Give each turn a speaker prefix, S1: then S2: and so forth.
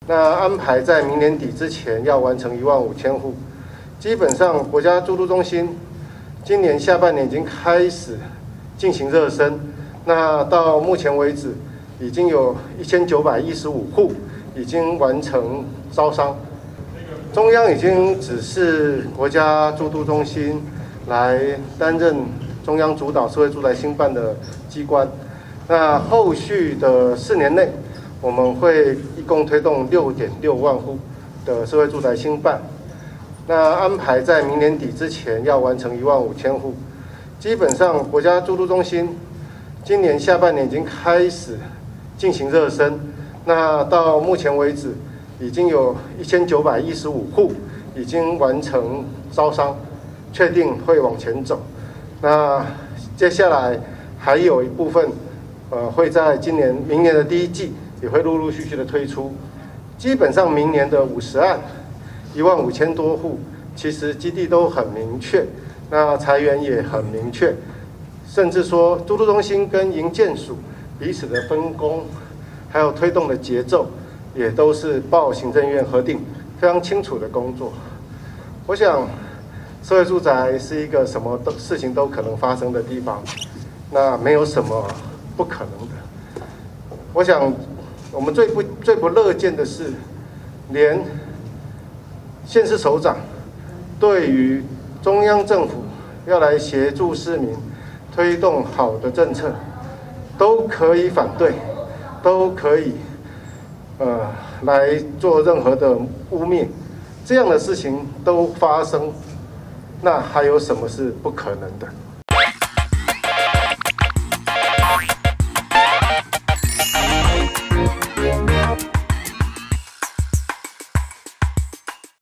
S1: 那安排在明年底之前要完成15000户。基本上，国家住都中心今年下半年已经开始进行热身。那到目前为止，已经有1915户已经完成招商。中央已经指示国家住都中心来担任中央主导社会住宅兴办的机关。那后续的4年内，我们会一共推动6.6万户的社会住宅兴办。那安排在明年底之前要完成15000户。基本上，国家住都中心今年下半年已经开始进行热身。那到目前为止，已经有1915户已经完成招商，确定会往前走。那接下来还有一部分，会在明年的第一季也会陆陆续续的推出。基本上明年的50案，15000多户，其实基地都很明确，那财源也很明确，甚至说住都中心跟营建署彼此的分工，还有推动的节奏，也都是报行政院核定非常清楚的工作。我想，社会住宅是一个什么事情都可能发生的地方，那没有什么不可能的。我想，我们最不乐见的是，连县市首长对于中央政府要来协助市民推动好的政策，都可以反对，都可以来做任何的污蔑，这样的事情都发生，那还有什么是不可能的？